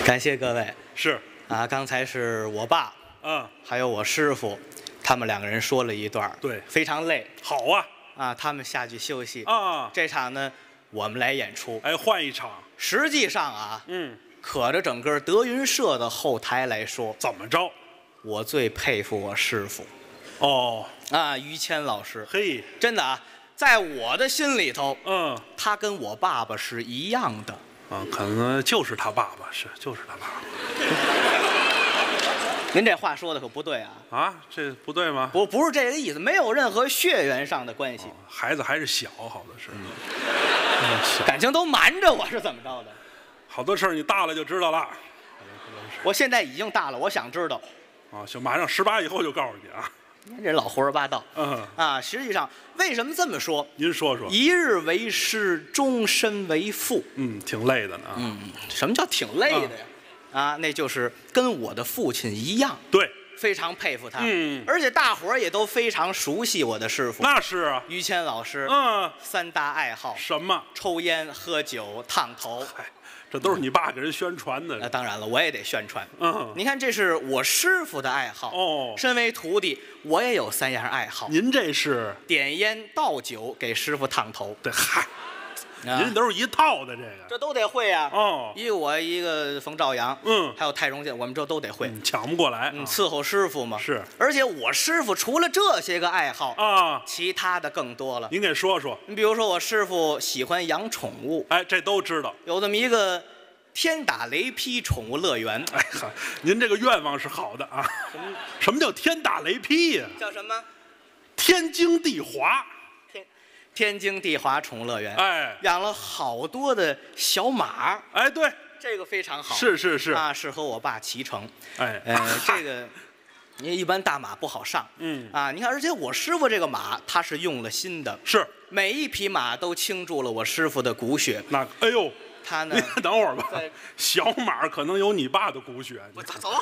感谢各位。 是啊，刚才是我爸，还有我师傅，他们两个人说了一段， 对， 非常累。 好啊， 啊，他们下去休息啊。 这场呢，我们来演出。 哎，换一场。 实际上啊，可着整个德云社的后台来说， 怎么着？ 我最佩服我师傅。 哦， 啊，于谦老师。 嘿， 真的啊，在我的心里头，他跟我爸爸是一样的。 可能就是他爸爸，就是他爸爸。 您这话说的可不对啊！ 啊，这不对吗？ 不是这个意思，没有任何血缘上的关系。 孩子还是小，好的是。 感情都瞒着我是怎么着的？ 好多事儿你大了就知道了。 我现在已经大了，我想知道。 啊，行，马上18以后就告诉你啊。 您这老胡说八道。实际上为什么这么说？ 您说说。 一日为师，终身为父。 挺累的呢。 什么叫挺累的呀？那就是跟我的父亲一样。 对。 非常佩服他，而且大伙儿也都非常熟悉我的师傅。 那是啊， 于谦老师，三大爱好什么？ 抽烟、喝酒、烫头。 这都是你爸给人宣传的。 那当然了，我也得宣传。你看，这是我师傅的爱好。身为徒弟，我也有3样爱好。 您这是点烟、倒酒，给师傅烫头。 对，嗨。您都是一套的， 这都得会啊！一个我，一个冯兆阳，还有泰荣健，我们这都得会， 抢不过来。 伺候师傅嘛。 是， 而且我师傅除了这些个爱好其他的更多了。 您给说说。 你比如说，我师傅喜欢养宠物， 这都知道。 有这么一个天打雷劈宠物乐园。 您这个愿望是好的啊。什么叫天打雷劈呀？ 叫什么？ 天经地华。 天经地华宠物乐园，养了好多的小马， 对， 这个非常好， 是适合我爸骑乘，这个，你一般大马不好上，你看，而且我师傅这个马他是用了心的， 是每一匹马都倾注了我师傅的骨血， 哎呦， 他呢， 您等会儿吧，小马可能有你爸的骨血， 我走，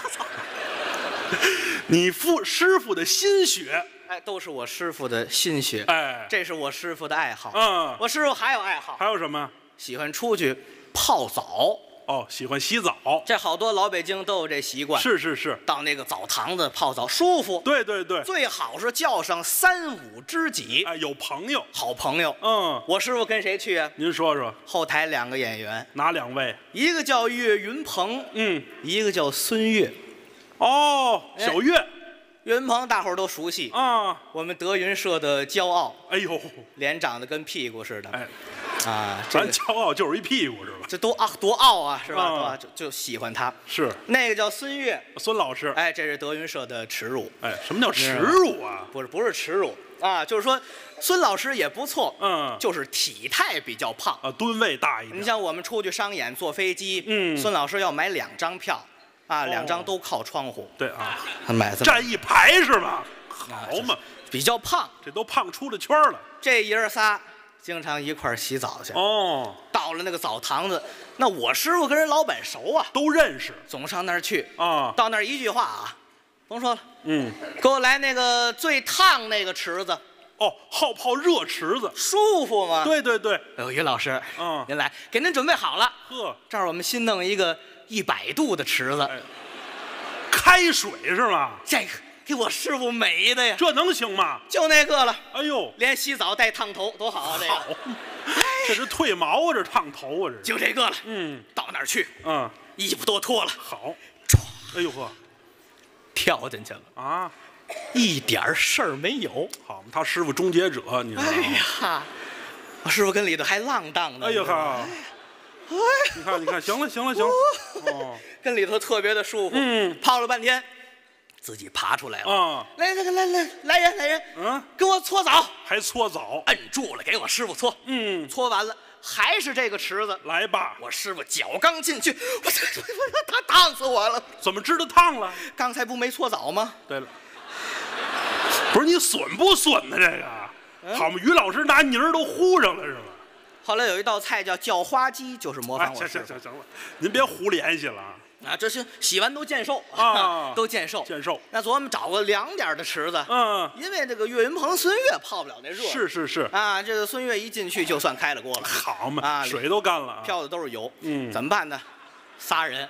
你师傅的心血。 都是我师傅的心血，这是我师傅的爱好。我师傅还有爱好， 还有什么？ 喜欢出去泡澡。 喜欢洗澡。 这好多老北京都有这习惯。 是。 到那个澡堂子泡澡舒服。 对。 最好是叫上3、5知己。 有朋友， 好朋友。我师傅跟谁去啊？ 您说说。 后台2个演员。 哪2位？ 一个叫岳云鹏，一个叫孙越。 小岳。 岳云鹏大伙儿都熟悉我们德云社的骄傲。 哎呦， 脸长得跟屁股似的。 咱骄傲就是一屁股是吧？ 这多傲啊，是吧？就喜欢他。 是那个叫孙越， 孙老师。 这是德云社的耻辱。 什么叫耻辱啊？ 不是耻辱就是说孙老师也不错，就是体态比较胖吨位大一点。 你像我们出去商演坐飞机，孙老师要买2张票。2张都靠窗户。 对啊， 买站一排是吧？好嘛， 比较胖， 这都胖出了圈了。 这爷儿仨经常一块儿洗澡去。到了那个澡堂子，那我师傅跟人老板熟啊， 都认识， 总上那儿去到那儿一句话甭说了，给我来那个最烫那个池子。 好泡热池子， 舒服吗？ 对。 哎呦，于老师，您来，给您准备好了。这儿我们新弄一个100度的池子， 开水是吗？ 这个给我师傅美的呀， 这能行吗？ 就那个了。 哎呦， 连洗澡带烫头，多好啊！这个， 这是褪毛啊，这烫头啊，这就这个了。到那儿去，衣服都脱了， 好，哎呦呵， 跳进去了一点事儿没有。 好，他师傅终结者，你知道吗？ 我师傅跟里头还浪荡呢。 哎呦呵。你看，行了， 跟里头特别的舒服。泡了半天，自己爬出来了。来人，跟我搓澡， 还搓澡， 摁住了，给我师傅搓。搓完了还是这个池子， 来吧。 我师傅脚刚进去，他烫死我了。 怎么知道烫了？ 刚才不没搓澡吗？ 对了，不是你损不损呢？这个好嘛，于老师拿泥儿都糊上了是吧？ 后来有一道菜叫叫花鸡，就是模仿我师傅。 行了，您别胡联系了这是洗完都见瘦都见瘦。那琢磨找个凉点的池子，因为这个岳云鹏、孙越泡不了那热。 是这个孙越一进去就算开了锅了。 好嘛，水都干了， 飘的都是油。怎么办呢？仨人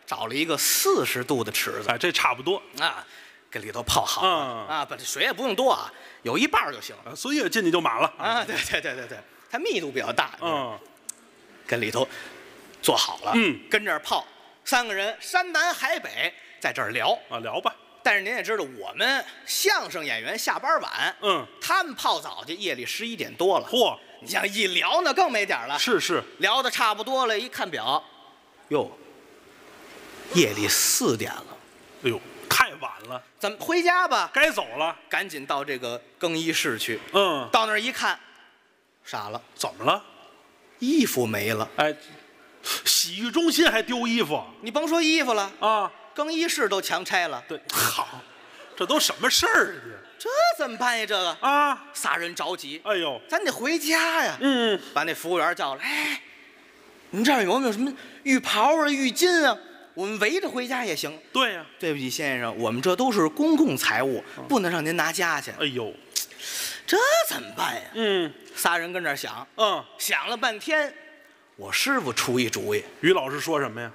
找了一个40度的池子， 哎，这差不多啊，跟里头泡好了啊，把这水也不用多啊，有一半就行了， 所以进去就满了啊。对，它密度比较大，跟里头做好了，跟这儿泡，3个人山南海北在这儿聊啊，聊吧。 但是您也知道，我们相声演员下班晚，他们泡澡去夜里11点多了， 嚯！ 你像一聊那更没点了， 是， 聊的差不多了，一看表，哟，夜里4点了， 哎呦，太晚了， 咱们回家吧， 该走了， 赶紧到这个更衣室去，到那儿一看，傻了， 怎么了？ 衣服没了， 哎，洗浴中心还丢衣服？ 你甭说衣服了啊。 更衣室都强拆了， 对，好，这都什么事儿啊？ 这怎么办呀？这个啊 ，3人着急。 哎呦， 咱得回家呀。把那服务员叫来，哎，您这儿有没有什么浴袍啊、浴巾啊？我们围着回家也行。 对呀。 对不起，先生，我们这都是公共财物，不能让您拿家去。 哎呦， 这怎么办呀？3人跟这儿想，想了半天，我师傅出一主意。 于老师说什么呀？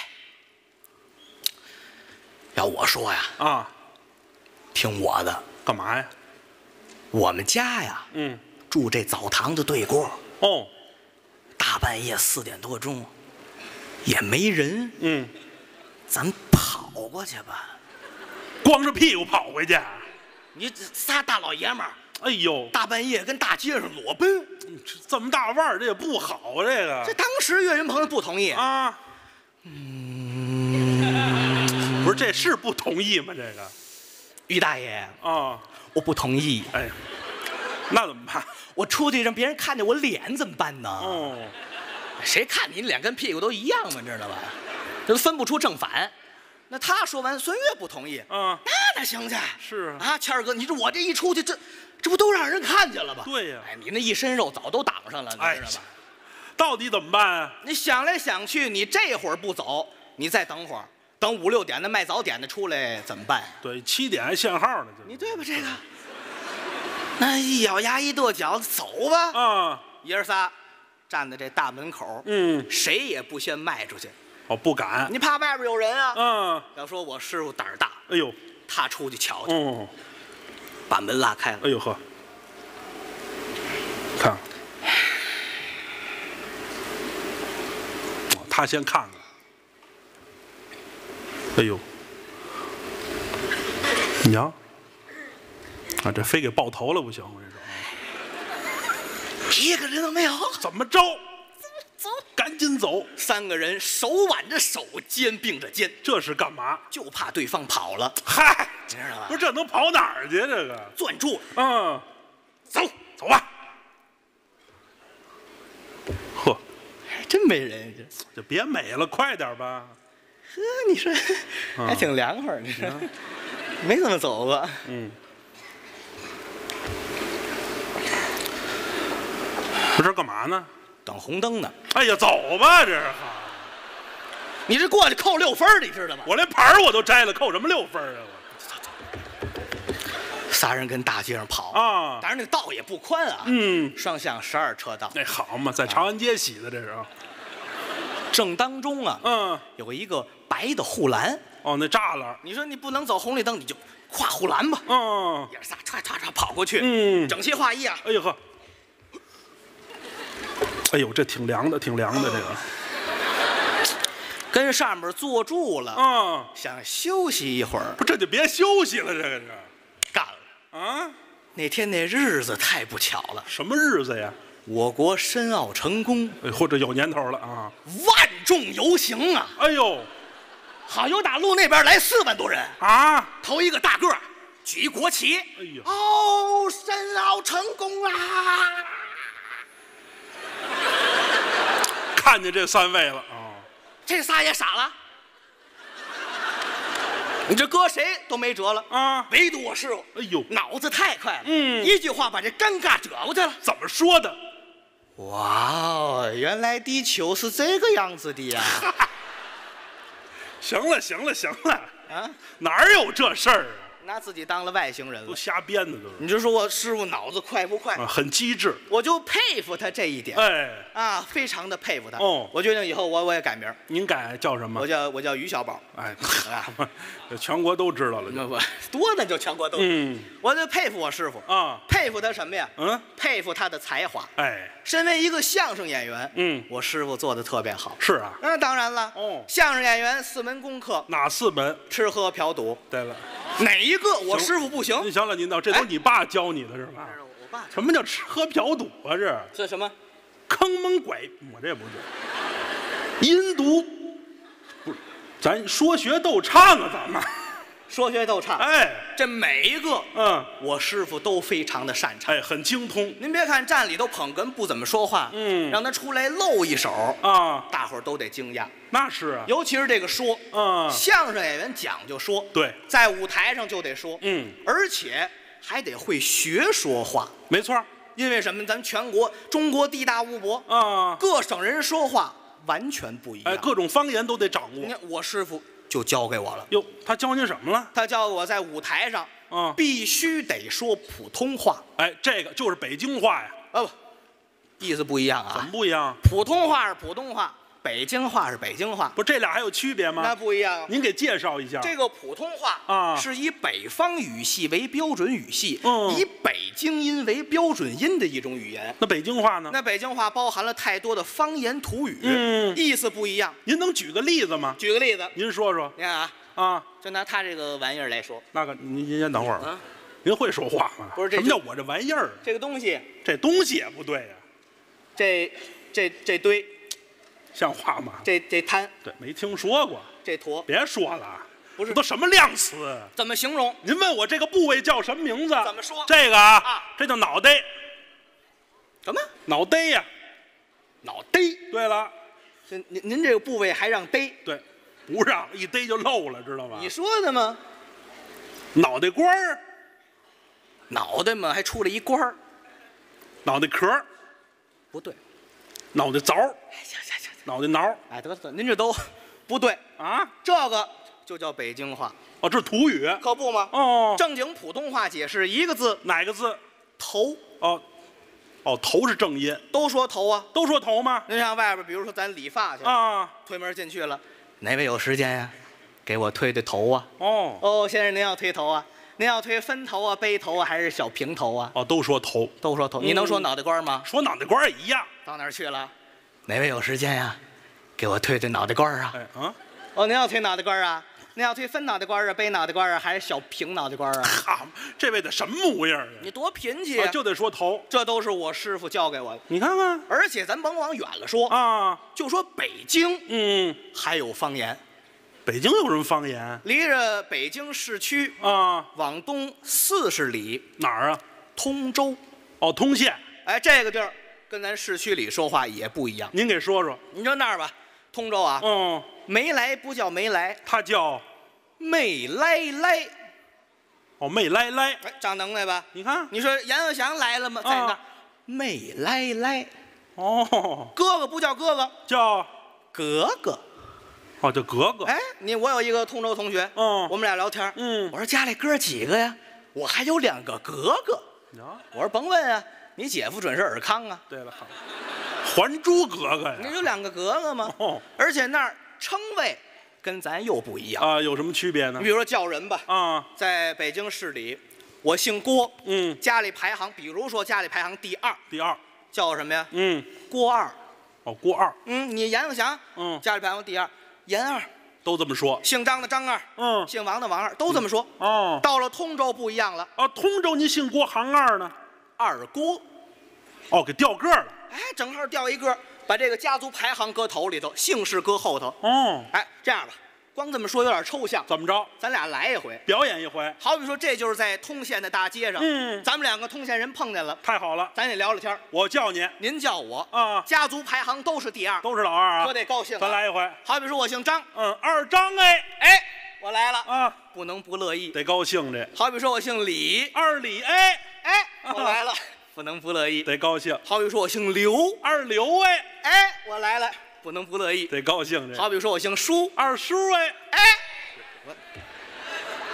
要我说呀，听我的， 干嘛呀？ 我们家呀，住这澡堂子对过。大半夜4点多钟，也没人。咱跑过去吧。 光着屁股跑回去？ 你这仨大老爷们儿， 哎呦， 大半夜跟大街上裸奔， 这么大腕儿，这也不好啊！这个， 这当时岳云鹏不同意啊。不是，这是不同意吗？这个， 于大爷啊， 我不同意。 哎，那怎么办？ 我出去让别人看见我脸怎么办呢？谁看你脸跟屁股都一样嘛，知道吧？这都分不出正反。那他说完，孙越不同意。那行去。 是啊，谦儿哥，你说我这一出去，这不都让人看见了吧？ 对呀。 哎，你那一身肉早都挡上了，你知道吧？ 到底怎么办啊？ 你想来想去，你这会儿不走，你再等会儿。等5、6点的卖早点的出来怎么办？ 对，7点还限号呢。 你对吧？这个，那一咬牙一跺脚，走吧。爷儿仨站在这大门口，谁也不先迈出去。 不敢。 你怕外边有人啊？要说我师傅胆儿大， 哎呦， 他出去瞧去。把门拉开了。 哎呦呵，看，他先看看。哎呦，你瞧，这非给爆头了不行！我跟你说，一个人都没有。 怎么着？ 走， 赶紧走 ！3个人手挽着手，肩并着肩， 这是干嘛？ 就怕对方跑了。 嗨， 知道吧？ 不是这能跑哪儿去？这个攥住， 走吧。呵， 还真没人， 就别美了，快点吧。 呵，你说还挺凉快，你说没怎么走过。 这干嘛呢？ 等红灯呢。 哎呀，走吧，这是。 你这过去扣6分，你知道吗？ 我连牌我都摘了，扣什么6分啊？ 我仨人跟大街上跑啊， 当然那道也不宽啊，双向12车道。 那好嘛，在长安街洗的这是啊。 正当中啊，有一个白的护栏。 那栅栏。 你说你不能走红绿灯，你就跨护栏吧。爷仨唰唰唰跑过去，整齐划一啊。 哎呦呵，哎呦，这挺凉的，挺凉的这个。 跟上面坐住了，想休息一会儿。 不，这就别休息了，这个是干了啊！那天那日子太不巧了。 什么日子呀？ 我国申奥成功， 或者有年头了啊！ 万众游行啊！ 哎呦， 好，由大陆那边来4万多人啊！ 头一个大个举国旗， 哎呦， 申奥成功啦！ 看见这3位了啊！ 这仨也傻了，你这搁谁都没辙了啊！唯独我师傅， 哎呦， 脑子太快了，一句话把这尴尬遮过去了。 怎么说的？ 哇，原来地球是这个样子的呀！ 行了，行了，行了啊！哪有这事儿啊？ 拿自己当了外星人了， 都瞎编的都是。 你就说我师傅脑子快不快？ 很机智， 我就佩服他这一点。 哎， 啊，非常的佩服他。 哦， 我决定以后我也改名。 您改叫什么？ 我叫于小宝。 哎，全国都知道了。 不多的就全国都。我就佩服我师傅啊，佩服他什么呀？佩服他的才华。哎，身为一个相声演员，我师傅做的特别好。 是啊。 那当然了。哦，相声演员4门功课。 哪4门？ 吃喝嫖赌。 对了。 哪一个我师傅不行？ 您行了，您倒，这都你爸教你的是吧？ 我爸。 什么叫吃喝嫖赌啊？ 这什么？ 坑蒙拐，我这不对。阴毒，不是，咱说学逗唱啊，咱们说学逗唱。哎，这每一个，我师傅都非常的擅长， 哎，很精通。 您别看站里头捧哏不怎么说话，让他出来露一手啊，大伙儿都得惊讶。 那是啊， 尤其是这个说，相声演员讲究说， 对， 在舞台上就得说，而且还得会学说话， 没错。 因为什么？咱全国中国地大物博啊，各省人说话完全不一样， 哎，各种方言都得掌握。 你看我师傅就教给我了。 哟，他教您什么了？ 他教我在舞台上必须得说普通话。 哎，这个就是北京话呀。 不，意思不一样啊。 怎么不一样？ 普通话是普通话，北京话是北京话。 不，这俩还有区别吗？ 那不一样。 您给介绍一下。 这个普通话啊，是以北方语系为标准语系，以北京音为标准音的一种语言。 那北京话呢？ 那北京话包含了太多的方言土语，意思不一样。 您能举个例子吗？ 举个例子， 您说说。 你看啊，就拿他这个玩意儿来说。 那个，您先等会儿啊。您会说话吗？ 不是， 什么叫我这玩意儿？ 这个东西， 这东西也不对呀。 这堆。 像话吗？ 这摊对，没听说过。 这坨别说了， 不是都什么量词？ 怎么形容？ 您问我这个部位叫什么名字？ 怎么说？ 这个啊，这叫脑袋。 什么？ 脑袋呀， 脑袋。 对了， 您这个部位还让逮？ 对，不让，一逮就漏了，知道吗？ 你说的吗？ 脑袋瓜儿， 脑袋嘛，还出来一官儿。 脑袋壳儿， 不对， 脑袋凿。 行。 脑袋挠， 哎，得，您这都不对啊！这个就叫北京话哦，这是土语， 可不吗？ 哦， 正经普通话解释一个字， 哪个字？ 头。 哦，头是正音， 都说头啊， 都说头吗？ 您上外边，比如说咱理发去啊， 推门进去了，哪位有时间呀？给我推头啊！哦，先生您要推头啊？您要推分头啊、背头啊，还是小平头啊？ 哦，都说头， 都说头。你能说脑袋瓜吗？ 说脑袋瓜也一样。 到哪儿去了？哪位有时间呀？给我推脑袋瓜啊！ 哎啊！ 哦，您要推脑袋瓜啊？您要推分脑袋瓜啊、背脑袋瓜啊，还是小平脑袋瓜啊？ 好，这位的什么模样啊？ 你多贫气啊！ 就得说头， 这都是我师傅教给我的。 你看看， 而且咱甭往远了说啊，就说北京，还有方言。 北京有什么方言？ 离着北京市区啊，往东40里， 哪儿啊？ 通州。 哦，通县。 哎，这个地儿跟咱市区里说话也不一样。 您给说说。 你说那儿吧，通州啊，没来不叫没来， 他叫没来来。 哦，没来来， 哎，长能耐吧？ 你看， 你说阎鹤祥来了吗？在那，没来来。 哦， 哥哥不叫哥哥， 叫哥哥。 哦，叫哥哥。 哎，我有一个通州同学，我们俩聊天，我说家里哥几个呀？我还有2个哥哥。我说甭问啊，你姐夫准是尔康啊。 对了，好，还珠格格呀。 你有2个哥哥吗？而且那儿称谓跟咱又不一样啊，有什么区别呢？ 你比如说叫人吧， 啊， 在北京市里，我姓郭，家里排行，比如说家里排行第2，叫什么呀？郭二。 哦，郭二。 你阎鹤祥，家里排行第2，阎二。 都这么说。 姓张的张二，姓王的王二，都这么说。到了通州不一样了。 通州您姓郭行二呢？ 二郭。 哦，给调个了。 哎，正好调一个，把这个家族排行搁头里头，姓氏搁后头。哎，这样吧，光这么说有点抽象。 怎么着？ 咱俩来一回， 表演一回。 好比说，这就是在通县的大街上，咱们2个通县人碰见了， 太好了， 咱得聊聊天。 我叫你， 您叫我啊， 家族排行都是第2， 都是老二啊， 可得高兴。 咱来一回。 好比说我姓张， 二张哎， 我来了啊， 不能不乐意， 得高兴这。 好比说我姓李， 二李哎， 我来了，不能不乐意， 得高兴。 好比说我姓刘， 二刘哎， 我来了，不能不乐意， 得高兴这。 好比说我姓舒， 二叔哎，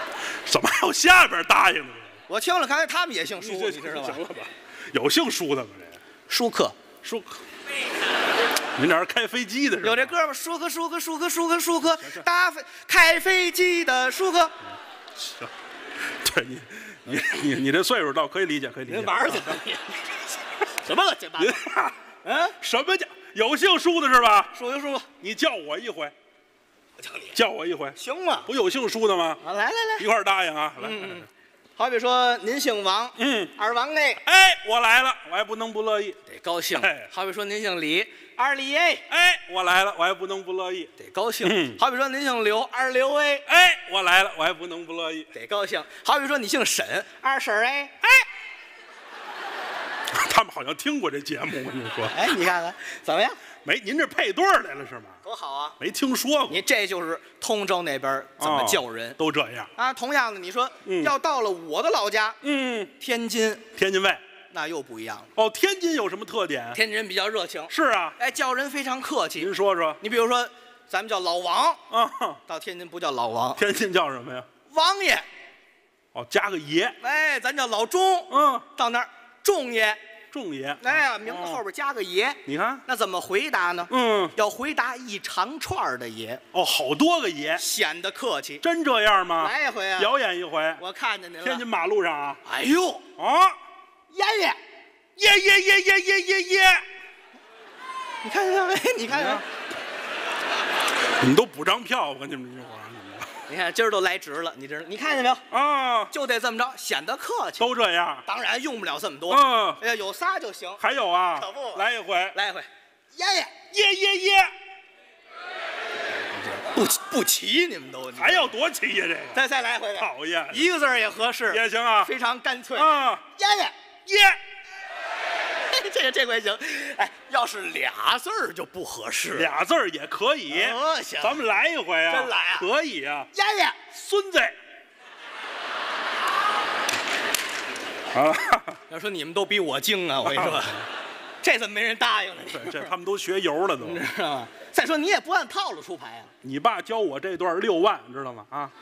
怎么还有下边答应的？ 我听了，刚才他们也姓舒，你知道吧？ 行了吧？有姓舒的吗？这舒克， 舒克，您这是开飞机的是吧？ 有这歌吗？舒克，大飞开飞机的舒克。 行，对你这岁数倒可以理解，可以理解。 您玩去吧，什么乱七八糟？ 嗯，什么叫有姓舒的是吧？ 舒克， 你叫我一回， 我叫你， 叫我一回， 行吗？ 不有姓舒的吗？ 啊，来， 一块儿答应啊！来， 好比说您姓王，二王哎， 哎，我来了，我还不能不乐意， 得高兴。 哎， 好比说您姓李，二李哎， 哎，我来了，我还不能不乐意， 得高兴。好比说您姓刘，二刘哎， 哎，我来了，我还不能不乐意， 得高兴。好比说你姓沈，二婶哎， 哎，他们好像听过这节目，我跟你说， 哎，你看看怎么样？ 没，您这配对来了是吗？ 多好啊！ 没听说过。 你这就是通州那边怎么叫人， 都这样啊。同样的，你说要到了我的老家，天津卫， 那又不一样了。 哦，天津有什么特点？ 天津人比较热情。 是啊， 哎，叫人非常客气。 您说说。 你比如说，咱们叫老王， 啊， 到天津不叫老王， 天津叫什么呀？ 王爷。 哦，加个爷。 哎，咱叫老钟，到那儿仲爷。 仲爷， 哎呀，名字后边加个爷， 你看那怎么回答呢？要回答一长串的爷。 哦，好多个爷， 显得客气。 真这样吗？ 来一回啊， 表演一回。 我看见您了。 天津马路上啊。 哎呦啊， 爷，你看看没？你看看， 你们都补张票，我跟你们说。 你看今儿都来值了，你知道？你看见没有？ 啊， 就得这么着，显得客气。 都这样。 当然用不了这么多。哎呀，有仨就行。 还有啊？ 可不， 来一回， 爷，不齐，你们都还要多齐呀？这个再来回， 讨厌， 一个字儿也合适， 也行啊， 非常干脆啊。 爷，这回行。哎，要是俩字儿就不合适， 俩字儿也可以。 行， 咱们来一回啊！ 真来啊？ 可以啊。 爷， 孙子。啊！ 要说你们都比我精啊！我跟你说，这怎么没人答应呢？ 这他们都学油了都， 你知道吗？再说你也不按套路出牌啊！ 你爸教我这段6万，知道吗？啊，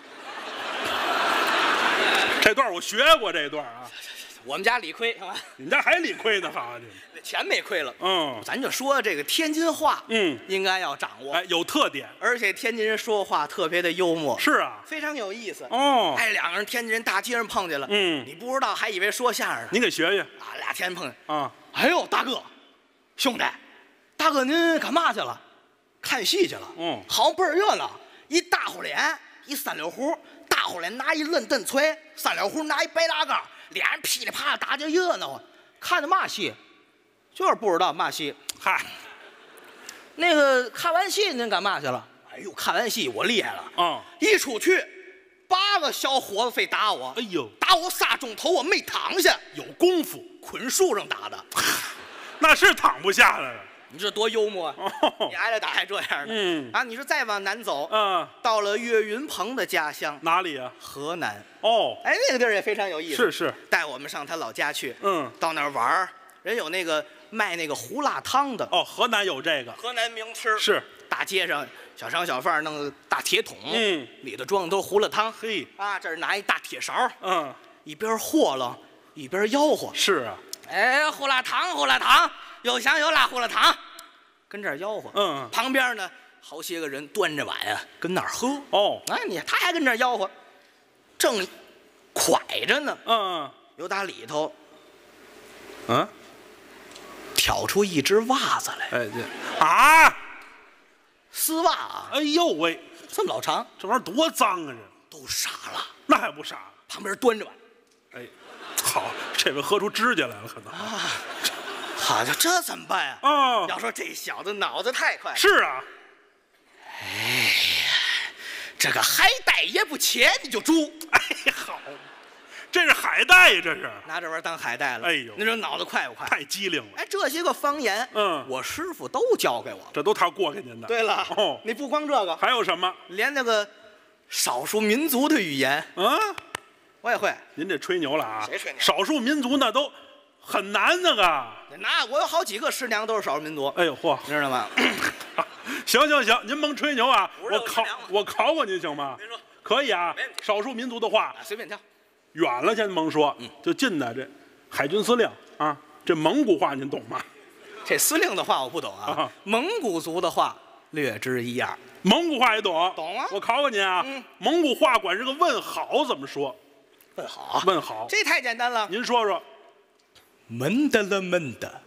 这段我学过这段啊。 我们家理亏是吧？ 你们家还理亏呢，好这钱没亏了。 咱就说这个天津话，应该要掌握。 哎，有特点， 而且天津人说话特别的幽默。 是啊， 非常有意思。 哎， 两个人天津人大街上碰见了，你不知道还以为说相声呢。 您给学学啊，俩天津碰见啊。 哎呦，大哥，兄弟，大哥您干嘛去了？看戏去了。好倍儿热闹，一大虎脸，一三溜胡，大虎脸拿一愣蹬锤，三溜胡拿一白大杠。俩人噼里啪啦打这热闹啊！看的嘛戏？就是不知道嘛戏。 嗨， 那个看完戏您干嘛去了？哎呦，看完戏我厉害了一出去8个小伙子非打我， 哎呦， 打我3钟头我没躺下， 有功夫， 捆树上打的， 那是躺不下来了。 你这多幽默啊！你挨着打还这样的，你说再往南走，到了岳云鹏的家乡哪里啊？ 河南。 哎， 那个地儿也非常有意思。 是，带我们上他老家去， 到那儿玩人有那个卖那个胡辣汤的。 河南有这个， 河南名吃。 是， 大街上小商小贩弄个大铁桶，里头装的都胡辣汤。 嘿， 这儿拿一大铁勺，一边和了一边吆喝。 是啊， 哎，胡辣汤，有香有辣胡辣汤，跟这儿吆喝。旁边呢好些个人端着碗啊，跟那儿喝。他还跟这儿吆喝，正蒯着呢。由打里头，挑出一只袜子来。 哎， 丝袜啊！ 哎呦喂， 这么老长， 这玩意儿多脏啊！ 这都傻了， 那还不傻？ 旁边端着碗。 哎，好，这位喝出指甲来了，可能好家伙，这怎么办呀？要说这小子脑子太快。 是啊。 哎呀，这个海带也不切你就煮。 哎，好，这是海带呀，这是拿这玩意儿当海带了。 哎呦， 你说脑子快不快？ 太机灵了。 哎，这些个方言，我师傅都教给我， 这都他过给您的。 对了，你不光这个， 还有什么？ 连那个少数民族的语言，我也会。您这吹牛了啊？ 谁吹牛？ 少数民族那都很难那个。 那我有好几个师娘都是少数民族。 哎呦嚯， 你知道吗？ 行，您甭吹牛啊！我考过您行吗？ 可以啊，少数民族的话随便挑。 远了先甭说，就近的这海军司令啊，这蒙古话您懂吗？ 这司令的话我不懂啊，蒙古族的话略知一二。 蒙古话也懂？ 懂啊。 我考考您啊，蒙古话管这个问好怎么说？ 问好。 问好， 这太简单了。 您说说。 闷的了闷的。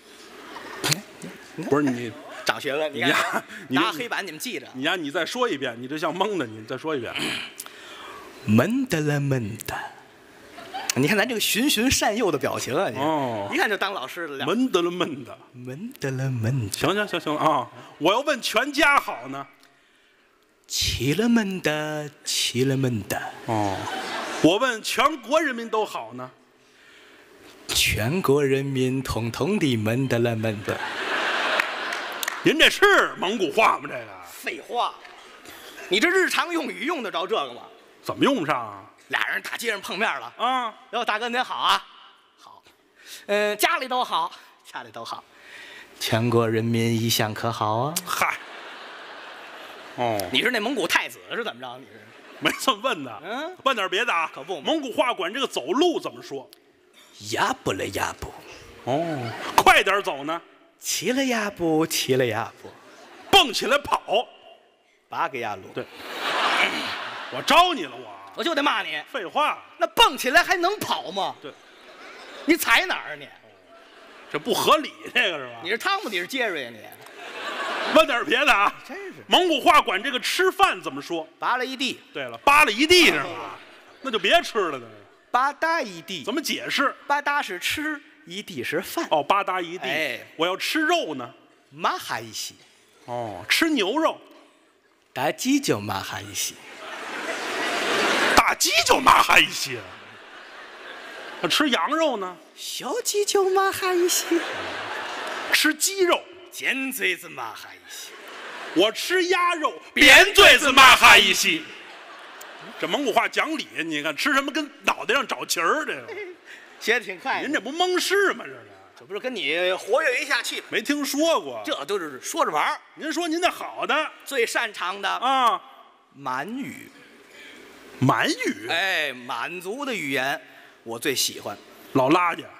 不是你长学问，你看拿黑板你们记着。 你再说一遍，你这像蒙的，你再说一遍。 闷的了闷的。你看咱这个循循善诱的表情啊，一看就当老师的。 闷的了闷的， 闷的了闷的。 行了啊！我要问全家好呢。 起了闷的，起了闷的。 我问全国人民都好呢。 全国人民统统的闷的了闷的。 您这是蒙古话吗？这个废话，你这日常用语用得着这个吗？ 怎么用不上啊？ 俩人大街上碰面了啊！ 哟，大哥您好啊，好，家里都好，家里都好，全国人民一向可好啊？ 嗨， 你是那蒙古太子是怎么着？你是没这么问的，问点别的啊。 可不， 蒙古话管这个走路怎么说？ 呀不了呀不。 快点走呢？ 骑了呀不，骑了呀不。 蹦起来跑， 八个呀路。 对，我招你了， 我就得骂你。 废话， 那蹦起来还能跑吗？ 对， 你踩哪儿啊你？ 这不合理，这个是吧？ 你是汤姆，你是杰瑞啊你？ 问点别的啊！ 真是。 蒙古话管这个吃饭怎么说？ 扒了一地。 对了，扒了一地是吧？那就别吃了，那是。 吧嗒一地。 怎么解释？ 吧嗒是吃，一地是饭。 吧嗒一地。 哎， 我要吃肉呢。 麻哈一些。 吃牛肉。 大鸡就麻哈一些。 大鸡就麻哈一些。吃羊肉呢？ 小鸡就麻哈一些。 吃鸡肉。 尖嘴子麻哈一些。 我吃鸭肉，扁嘴子麻哈一些。这蒙古话讲理，你看吃什么跟脑袋上找旗儿，这个学得挺快。 您这不蒙事吗？ 这不是跟你活跃一下气？ 没听说过， 这都是说着玩儿。 您说您那好的， 最擅长的啊， 满语。 满语， 哎，满族的语言我最喜欢。 老拉家。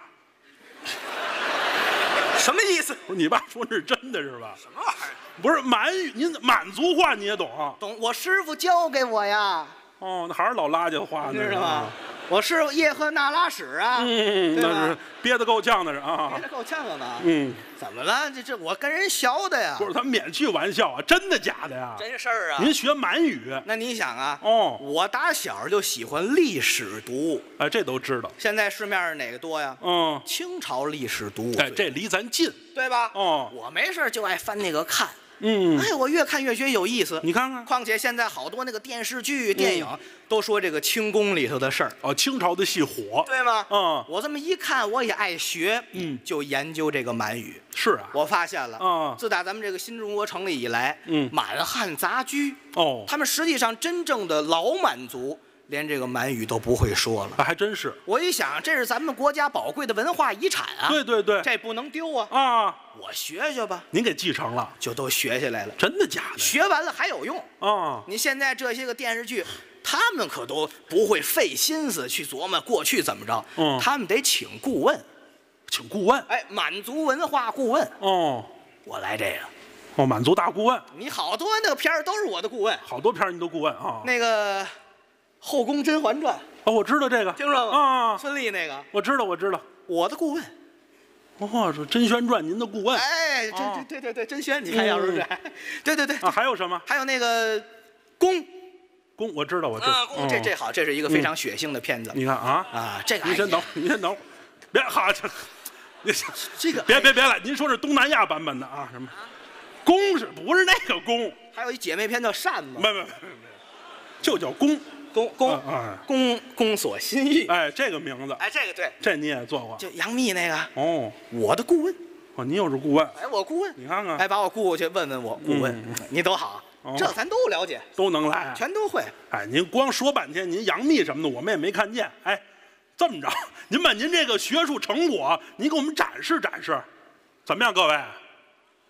什么意思？ 不是你爸说那是真的是吧？ 什么玩意儿？ 不是满语，您满族话你也懂？ 懂，我师傅教给我呀。 那还是老拉家话呢， 知道吗？我师傅叶赫那拉史啊， 那是憋得够呛的是啊， 憋得够呛了吗？ 怎么了？这我跟人学的呀。 不是，他免去玩笑啊，真的假的呀？ 真事儿啊。 您学满语？ 那你想啊，我打小就喜欢历史读物， 哎，这都知道。 现在市面上哪个多呀？清朝历史读物， 哎，这离咱近， 对吧？我没事就爱翻那个看。哎，我越看越觉得有意思。 你看看， 况且现在好多那个电视剧、电影都说这个清宫里头的事儿。 清朝的戏火， 对吗？我这么一看，我也爱学，就研究这个满语。 是啊， 我发现了，自打咱们这个新中国成立以来，满汉杂居，他们实际上真正的老满族。连这个满语都不会说了， 还真是。 我一想，这是咱们国家宝贵的文化遗产啊！ 对对对， 这不能丢啊！我学学吧。 您给继承了， 就都学下来了。 真的假的？ 学完了还有用啊！你现在这些个电视剧，他们可都不会费心思去琢磨过去怎么着，他们得请顾问， 请顾问。 哎，满族文化顾问。我来这个。满族大顾问。 你好多那个片儿都是我的顾问， 好多片儿你都顾问啊。 那个。《后宫甄嬛传》 我知道这个， 听说吗？孙俪那个， 我知道， 我的顾问。 这甄嬛传您的顾问？ 哎，对，甄嬛，你看要是对， 还有什么？ 还有那个宫， 我知道， 宫这好，这是一个非常血腥的片子。 你看这个您先等，别这个别来，您说是东南亚版本的啊？什么？宫是不是那个宫？ 还有一姐妹片叫扇子， 没，就叫宫。 宫锁心玉， 哎，这个名字， 哎，这个对， 这你也做过， 就杨幂那个，我的顾问， 您又是顾问， 哎，我顾问， 你看看， 哎，把我雇过去问问我，顾问，你都好，这咱都了解， 都能来， 全都会， 哎，您光说半天，您杨幂什么的，我们也没看见，哎，这么着，您把您这个学术成果，您给我们展示展示，怎么样，各位？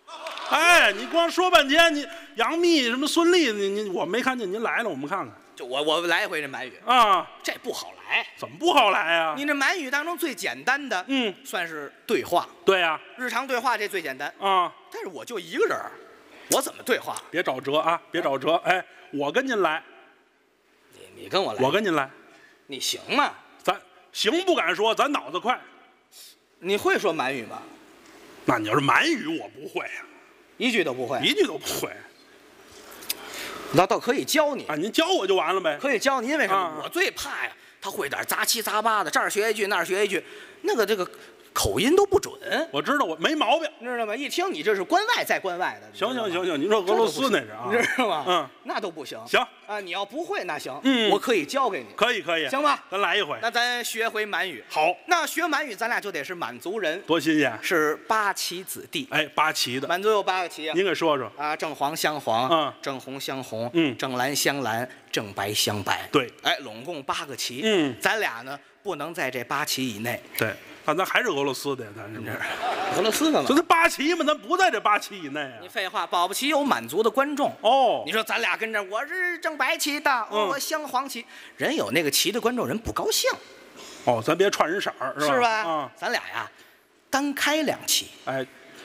哎，你光说半天，你杨幂什么孙俪，我没看见您来了，我们看看。 就我来一回这满语啊， 这不好来。 怎么不好来呀？ 你这满语当中最简单的，算是对话。 对呀， 日常对话这最简单啊。 但是我就一个人，我怎么对话？ 别找辙啊，别找辙。哎，我跟您来。 你跟我来。 我跟您来。 你行吗？ 咱行不敢说，咱脑子快。 你会说满语吗？ 那你要是满语，我不会呀， 一句都不会。 一句都不会。 那倒可以教你啊，您教我就完了呗。 可以教你，因为什么？我最怕呀，他会点杂七杂八的，这儿学一句，那儿学一句，这个口音都不准。 我知道，我没毛病， 知道吗？一听你这是关外在关外的。 行，您说俄罗斯那是啊， 知道吗？那都不行。 行啊，你要不会那行，我可以教给你。 可以， 行吧？ 咱来一回。 那咱学回满语。 好， 那学满语，咱俩就得是满族人， 多新鲜！ 是八旗子弟。 哎，八旗的。 满族有8个旗啊。 您给说说啊，正黄镶黄，正红镶红，正蓝镶蓝，正白镶白。 对， 哎，拢共8个旗。咱俩呢不能在这8旗以内。 对。咱还是俄罗斯的呀，咱是不是？ 俄罗斯的嘛， 这8旗嘛，咱不在这8旗以内啊。 你废话，保不齐有满族的观众哦。 你说咱俩跟这，我是正白旗的，我镶黄旗，人有那个旗的观众，人不高兴。 哦，咱别串人色儿， 是吧？咱俩呀，单开2旗。 哎，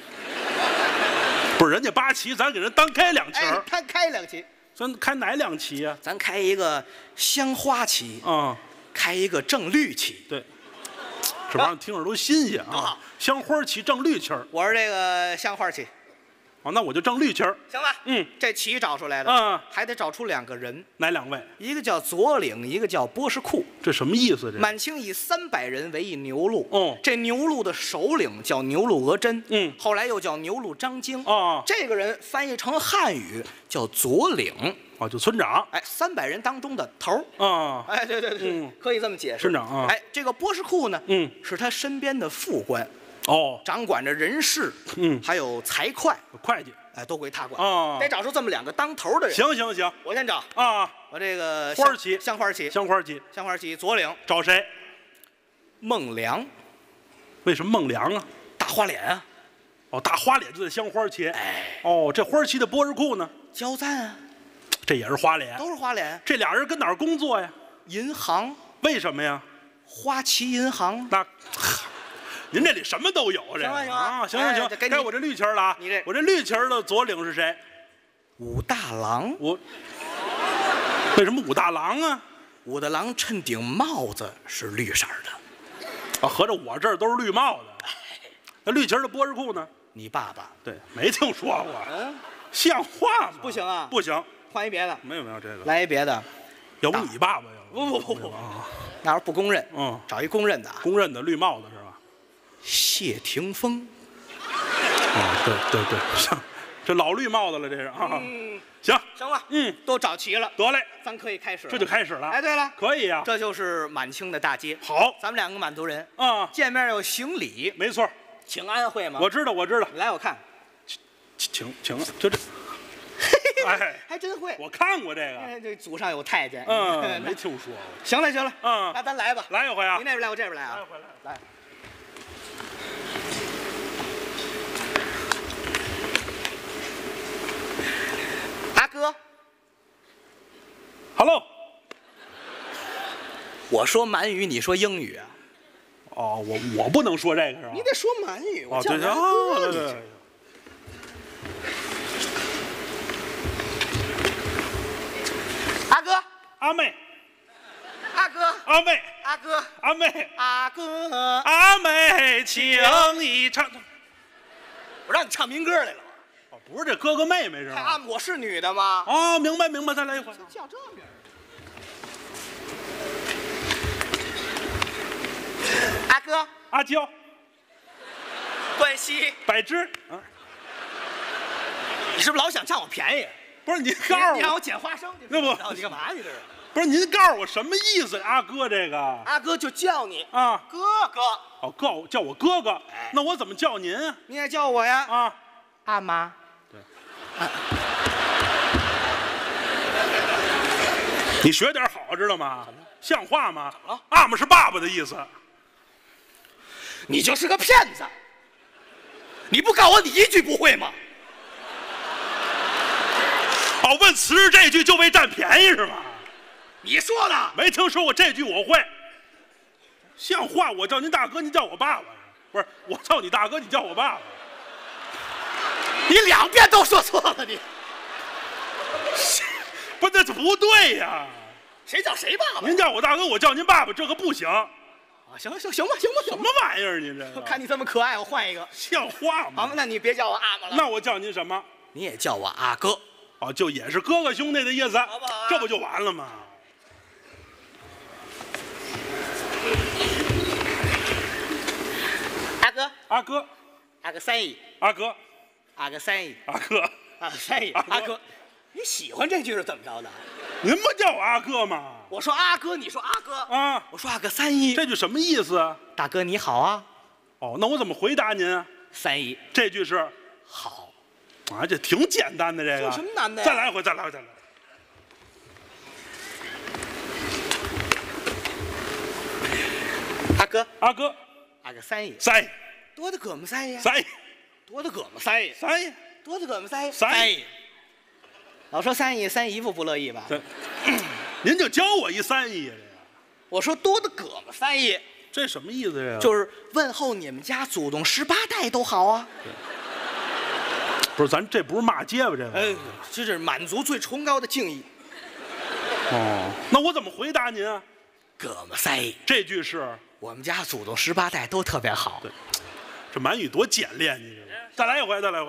不是人家8旗，咱给人单开2旗。 哎，单开2旗。 咱开哪2旗呀？ 咱开一个镶花旗，开一个正绿旗。 对。这玩意儿听着都新鲜啊！镶花旗正绿旗儿， 我是这个镶花旗。 哦，那我就正绿旗儿， 行吧？这旗找出来了，还得找出2个人。 哪2位？ 一个叫左领，一个叫波什库。 这什么意思？这满清以300人为一牛录。这牛录的首领叫牛录额真。后来又叫牛录张经。这个人翻译成汉语叫左领。 就村长。 哎，300人当中的头儿。 哎，对，可以这么解释。 村长啊。 哎，这个波什库呢，是他身边的副官。掌管着人事，还有财会， 会计， 哎，都归他管。得找出这么2个当头的人。 行， 我先找我这个花旗， 镶花旗，左领找谁？ 孟良。 为什么孟良啊？ 大花脸啊。 大花脸就在镶花旗。 哎， 这花旗的波什库呢？ 焦赞啊。 这也是花脸， 都是花脸。 这俩人跟哪儿工作呀？ 银行。 为什么呀？ 花旗银行。 那。您这里什么都有，这行， 该我这绿旗了啊！我这绿旗的左领是谁？ 武大郎。 为什么武大郎啊？ 武大郎衬顶帽子是绿色的。 合着我这儿都是绿帽子。那绿旗的波什库呢？ 你爸爸。 对，没听说过。像话吗？ 不行啊！ 不行， 换一别的。 没有这个。 来一别的。 要不你爸爸要不，那要是不公认，找一公认的。 公认的绿帽子是吧？ 谢霆锋。 对，像这老绿帽子了，这是啊。行了，都找齐了， 得嘞， 咱可以开始了。 这就开始了。 哎，对了， 可以呀， 这就是满清的大街。 好， 咱们2个满族人见面要行礼。 没错， 请安会吗？ 我知道。 来，我看， 请，就这。哎， 还真会， 我看过这个。 这祖上有太监。 没听说过。 行了，那咱来吧， 来一回啊！ 你那边来，我这边来啊！来。阿哥 ，Hello。 我说满语，你说英语啊？ 我不能说这个是吧？ 你得说满语。 对。 阿哥， 阿妹， 阿哥， 阿妹， 阿哥， 阿妹， 阿哥， 阿妹，请你唱。 我让你唱民歌来了。 不是这哥哥妹妹是吧？ 我是女的吗？ 明白，再来一回。 叫这名。阿哥， 阿娇， 冠希， 柏芝。 你是不是老想占我便宜？ 不是你告诉我， 你让我捡花生， 那不， 你干嘛？你这是？ 不是您告诉我什么意思？阿哥这个， 阿哥就叫你哥哥。 叫我哥哥。那我怎么叫您啊？ 你也叫我呀。阿妈。 对。你学点好，知道吗？像话吗？阿妈是爸爸的意思。 你就是个骗子！你不告我，你一句不会吗？ 哦，问此日这句就为占便宜是吗？ 你说的， 没听说过这句我会。像话，我叫您大哥，您叫我爸爸，不是我叫你大哥，你叫我爸爸。 你2遍都说错了，你不，那不对呀。 谁叫谁爸爸？ 您叫我大哥，我叫您爸爸，这个不行。 啊，行吧， 什么玩意儿？您这看你这么可爱，我换一个。 像话吗？ 好，那你别叫我阿玛了。 那我叫您什么？ 你也叫我阿哥。 哦，就也是哥哥兄弟的意思， 好不好啊？ 这不就完了吗？ 阿哥， 阿哥， 阿哥3亿， 阿哥， 阿哥3亿， 阿哥， 阿哥3亿，阿哥，你喜欢这句是怎么着的？ 您不叫我阿哥吗？ 我说阿哥，你说阿哥啊， 我说阿哥3亿， 这句什么意思啊？ 大哥你好啊。 哦，那我怎么回答您啊 ？3亿， 这句是好啊，这挺简单的，这个有什么难的呀？ 再来一回，再来一回，再来。 阿哥， 阿哥， 阿哥3亿 3亿， 多的哥们3亿， 3亿， 多的哥们3亿， 3亿， 多的哥们3亿 3亿。 老说3亿，3姨夫不乐意吧？ 这，您就教我一3亿， 我说多的哥们3亿， 这什么意思呀？ 就是问候你们家祖宗18代都好啊。 不是，咱这不是骂街吧？这个， 这是满族最崇高的敬意。 哦，那我怎么回答您啊？ 哥们3亿， 这句是我们家祖宗18代都特别好。 对，这满语多简练，你这再来一回，再来一回。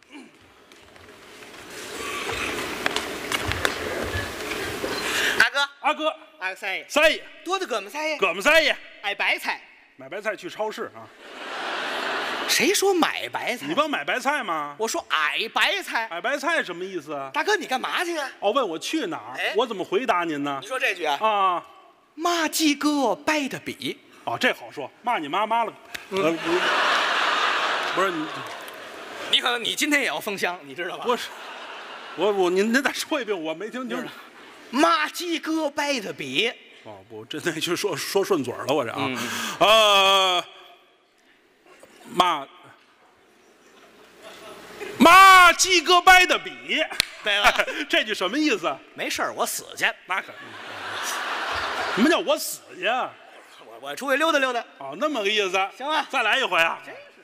阿哥， 阿哥， 阿哥3亿 ，3亿， 多的哥们3亿， 哥们3亿， 爱白菜。 买白菜去超市啊？ 谁说买白菜？ 你帮买白菜吗？ 我说矮白菜。 买白菜什么意思啊？ 大哥，你干嘛去啊？ 哦，问我去哪儿， 哎我怎么回答您呢你？说这句啊？ 啊， 骂鸡哥掰的笔。 哦，这好说，骂你妈了。不是你， 你可能你今天也要封箱，你知道吗？ 不是，我您再说一遍，我没听清楚。 骂鸡哥掰的笔。 哦不，这那就说顺嘴了，我这啊，骂鸡哥掰的笔。 对了， 这句什么意思？ 没事儿，我死去。 那可，什么叫我死去啊？ 我出去溜达溜达。 哦，那么个意思。 行啊再来一回啊。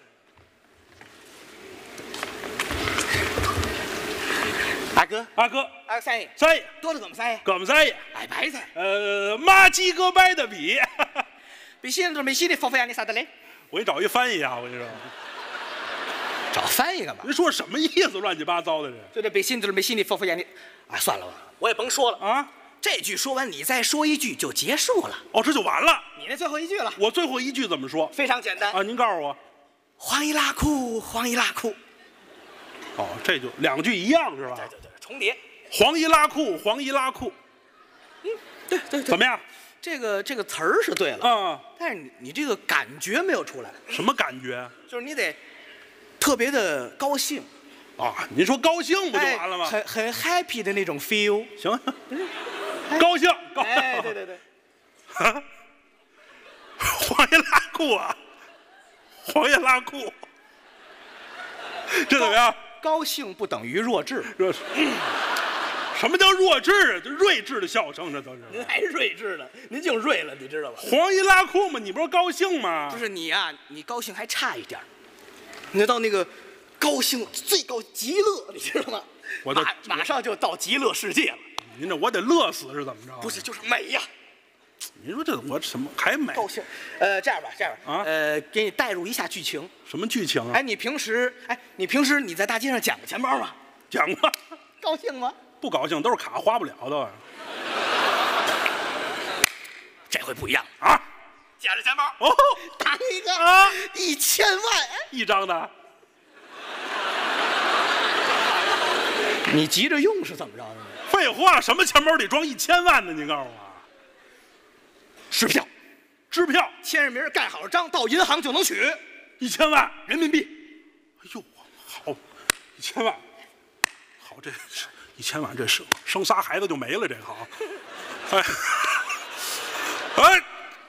阿哥， 阿哥， 阿哥3亿， 3亿， 多的哥们3亿， 哥们3亿。 矮白菜。 骂鸡哥掰的笔。 比心都没心的佛佛呀，你啥的嘞？ 我给你找一翻译啊，我跟你说， 找翻译干嘛？ 您说什么意思？乱七八糟的这。 就这比心都没心的佛佛呀，你，哎，算了吧，我也甭说了。 啊， 这句说完，你再说一句就结束了。 哦，这就完了。 你那最后一句了， 我最后一句怎么说？ 非常简单。 啊，您告诉我。 黄一拉裤，黄一拉裤。 哦，这就2句一样是吧？ 对，重叠。 黄一拉裤，黄一拉裤， 对， 怎么样？ 这个词儿是对了， 啊， 但是你这个感觉没有出来， 什么感觉？ 就是你得特别的高兴， 啊，您说高兴不就完了吗？ 很 happy 的那种 feel。 行，高兴，高兴。 哎，对。 黄一拉裤啊，黄一拉裤，这怎么样？ 高兴不等于弱智。 什么叫弱智啊？这睿智的笑声，这都是。 您还睿智呢，您净睿了，你知道吧？ 黄一拉裤嘛，你不是高兴吗？ 不是你呀，你高兴还差一点儿，你到那个高兴最高极乐，你知道吗？ 我都马上就到极乐世界了。 您这我得乐死是怎么着？ 不是，就是美呀。 您说这我什么还美？ 高兴。这样吧， 啊， 给你带入一下剧情。 什么剧情啊？ 哎，你平时你在大街上捡过钱包吗？ 讲吧。 高兴吗？ 不高兴，都是卡花不了的。 这回不一样啊！ 捡着钱包哦， 当一个啊 ，1000万一张的。 你急着用是怎么着的？ 废话，什么钱包里装1000万呢？你告诉我。 支票， 支票， 签上名，盖好章，到银行就能取 1000万人民币。 哎呦，好，1000万，好，这1000万，这生仨孩子就没了，这好。哎，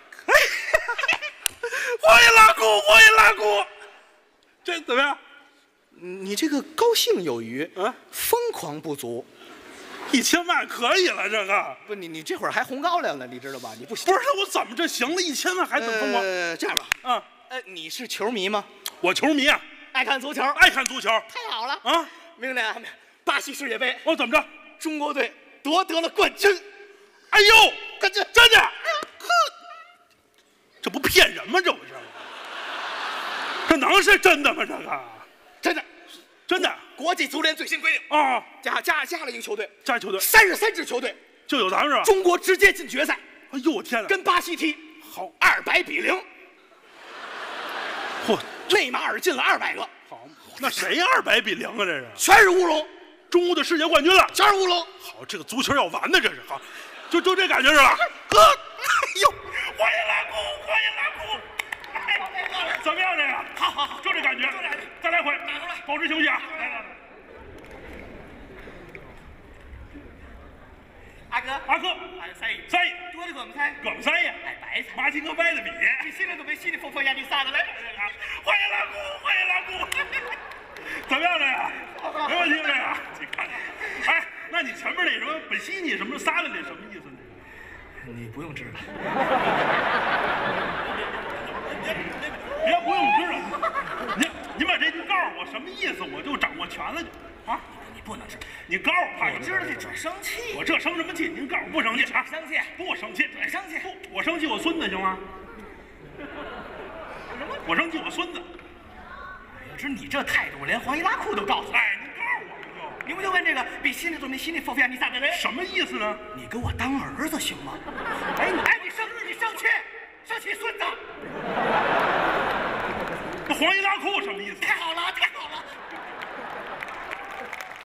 黄一拉裤，黄一拉裤，这怎么样？ 你这个高兴有余， 啊， 疯狂不足。 1000万可以了，这个不，你这会儿还红高粱了，你知道吧？你不行。 不是我怎么这行了？1000万还怎么疯狂？ 这样吧，你是球迷吗？ 我球迷啊， 爱看足球， 爱看足球。 太好了啊！ 明年巴西世界杯， 我怎么着？ 中国队夺得了冠军。 哎呦， 冠军真的？呵，这不骗人吗？这不是？这能是真的吗？这个真的， 真的。 国际足联最新规定啊， 加了一个球队， 加球队 33支球队就有咱们是吧？ 中国直接进决赛。 哎呦我天哪！ 跟巴西踢， 好 200比0。 嚯， 内马尔进了200个。 好，那谁200比0啊？这是全是乌龙， 中国的世界冠军了， 全是乌龙。 好，这个足球要完的，这是好，就这感觉是吧？哥，哎呦，欢迎拉库，欢迎拉库。怎么样这个？好，就这感觉，再来回，保持休息啊！来。阿哥， 三爷，多的哥们猜， 哥们三爷， 白菜， 马金哥掰的笔， 你心里都没心里佛眼里撒的嘞。 欢迎拉库，欢迎拉库。怎么样这个？没问题这个？你看，哎，那你前面那什么本西尼什么撒的那什么意思呢？ 你不用知道。 别不用知道，您把这句告诉我什么意思，我就掌握全了就啊。 你不能知道， 你告诉我， 你知道这准生气。 我这生什么气？您告诉我不生气啊？ 生气， 不生气， 准生气。 不，我生气我孙子行吗？我生气我孙子。 要知你这态度，连黄衣拉裤都告诉你。 哎，您告诉我不就？ 你不就问这个比心里都没心里佛眼里撒的嘞？ 什么意思呢？ 你给我当儿子行吗？哎，你生气孙子。 那黄衣拉裤什么意思？ 太好了，